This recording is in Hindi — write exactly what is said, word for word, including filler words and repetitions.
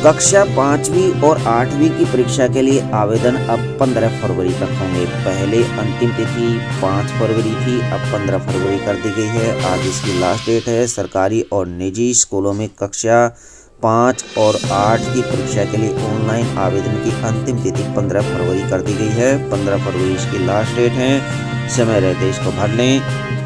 कक्षा पाँचवीं और आठवीं की परीक्षा के लिए आवेदन अब पंद्रह फरवरी तक होंगे। पहले अंतिम तिथि पाँच फरवरी थी, अब पंद्रह फरवरी कर दी गई है। आज इसकी लास्ट डेट है। सरकारी और निजी स्कूलों में कक्षा पाँच और आठ की परीक्षा के लिए ऑनलाइन आवेदन की अंतिम तिथि पंद्रह फरवरी कर दी गई है। पंद्रह फरवरी इसकी लास्ट डेट है। समय रहते इसको भर लें।